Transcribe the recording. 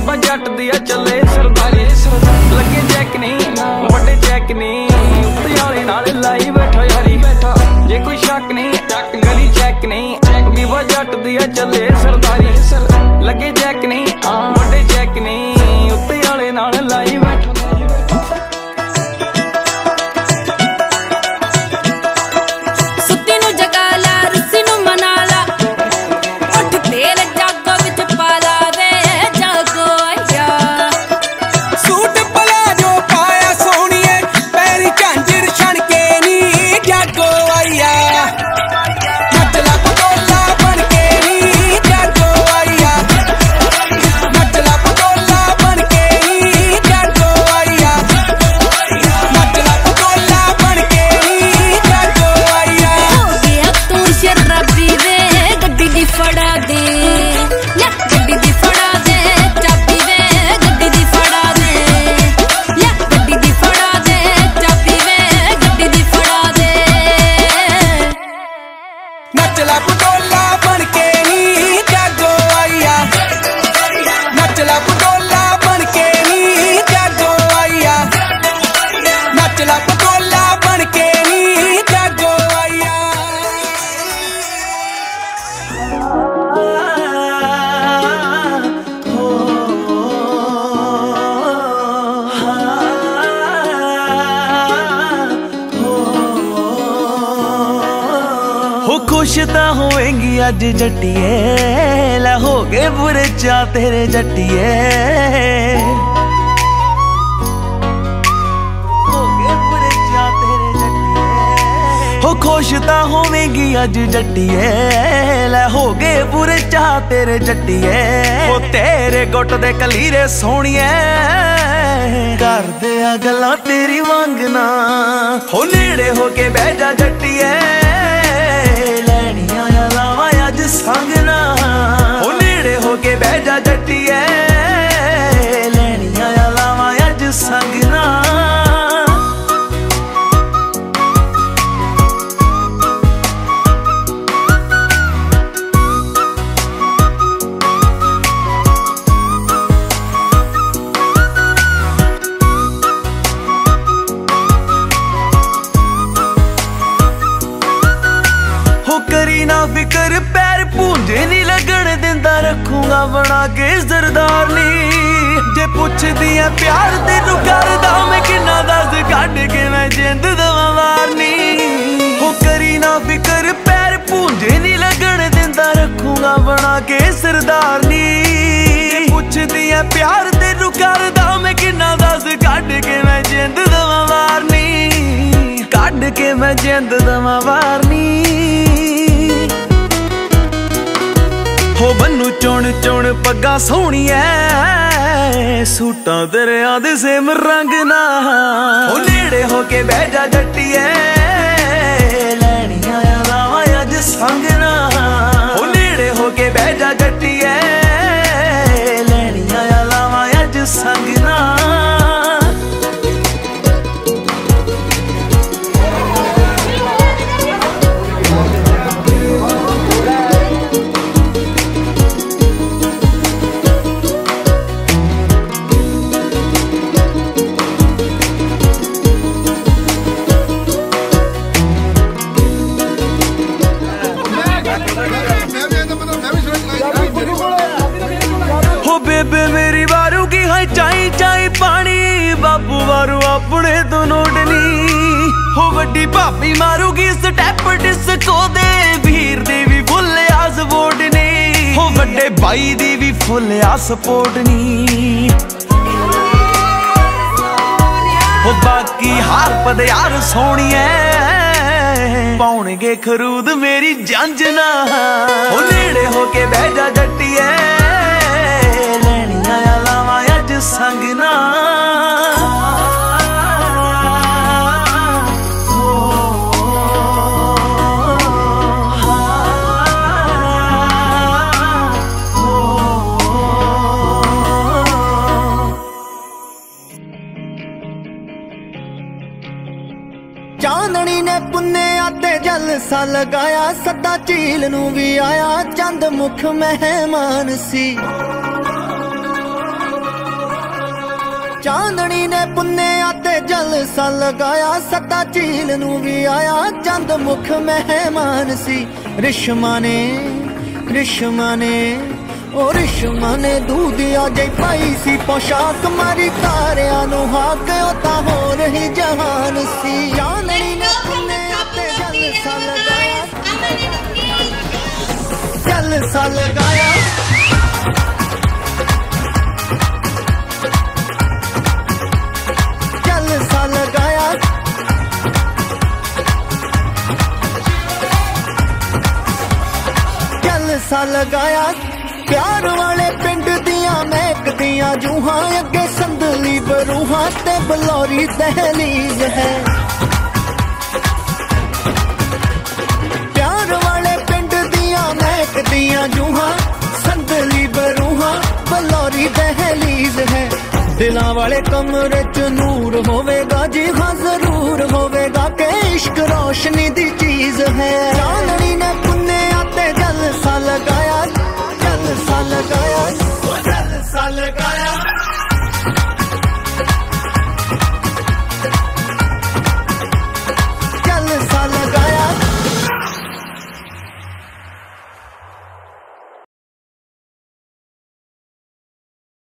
बीबा जट दिया चले सरदारी लगे चैक नहीं बड़े चैक नहीं उत्ते वाले नाल लाई बैठा यारी जे कोई शक नहीं गली चैक नहीं बीबा जट दिया चले सरदारी लगे चैक नहीं बड़े चैक नहीं उत्ते वाले नाल लाई बैठा खुश तां होएगी अज जट्टिए लै हो गए बुरे चा तेरे जट्टिए हो गए बुरे चा तेरे जट्टिए हो खुश तां होएगी अज जट्टिए लै हो गए बुरे चा तेरे जट्टिए हो तेरे गुट दे कलीरे सोहणिए कर दे गल्लां तेरी मंगना हो नेड़े हो के बह जा जट्टिए संगना हो नेड़े हो के बह जा जट्टिए लैनियां लावां अज संगना हो करी ना फिकर पैर पूंजे नी लगन दिंदा रखूंगा बना के सरदारनी जे पुछदी है प्यार तेनू करदा मैं किन्ना दस कढ के मैं जिंद दवा मारनी हो करी ना फिकर पैर पूंजे नी लगन दिंदा रखूंगा बना के सरदारनी जे पुछदी है प्यार तेनू करदा मैं किन्ना दस कढ के मैं जिंद दवा मारनी कढ के मैं जिंद दवा मारनी हो बन्नू चुन चुन पग्गा सोहणिया सूटां दरिया दे सेम रंग ना हो नेड़े हो के बह जा जट्टिए लैनियां लावां अज संगना हो नेड़े हो के बह जा जट्टिए लैनियां लावां अज संगना बेबे मेरी वारू की है चाई चाई पानी बाबू वारू अपने तो नोडनी हो वड्डी भाभी मारूगी स्टैप डिस्को दे वीर दी भी फुल आस बोर्डनी हो वड्डे भाई दी भी फुल आस पोर्टनी हो बाकी हार पद यार सोहणिए पाउणगे खरूद मेरी जंजना हो नेड़े हो के बह जा जट्टिए लावां अज संगना चांदनी ने पुन्नेया ते जलसा लगाया सदा झील नू भी आया चंद मुख मेहमान सी चांदनी ने पुन्नेया ते जलसा लगाया, सदा झील नू भी आया चंद मुख मेहमान सी। रिश्मा ने ओ रिश्मा ने दूधिया जई पाई सी पोशाक, मारी तारिया नू हाक ओ ता होर ही जहान सी। चांदनी ने पुन्नेया ते जलसा लगाया, जलसा लगाया, जलसा लगाया, जलसा लगाया। प्यार वाले पिंड दिया महकदियां जूहां, अगे संदली बरूहां ते बलौरी दहलीज है। प्यार वाले पिंड दिया महकदियां जूहां, संदली बरूहां बलौरी दहलीज है। दिलां वाले कमरे च नूर होवेगा जी हाँ जरूर होवेगा, के इश्क रोशनी दी चीज है।